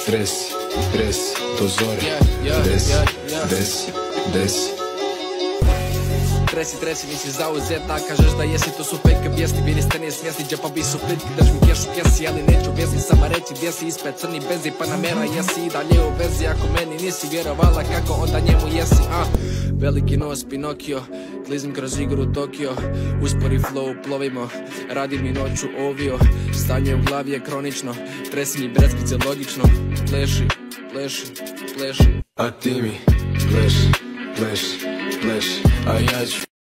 Tresi, do zore. Desi. Tresi, nisi zauzeta, kažeš da jesi, to su fake vijesti, bili ste nesmjesni, džepovi su plitki, daš mi kešu kesi, ali neću vezi, sama reći gdje si, ispred crni benzi, pa namera jesi i dalje u vezi, ako meni nisi vjerovala, kako onda njemu jesi, Veliki nos, Pinokio, klizim kroz igru Tokio, uspori flow, plovimo, radi mi noću ovio, stanje u glavi je kronično, tresi mi breckice logično, pleši. A ti mi pleši, a ja ću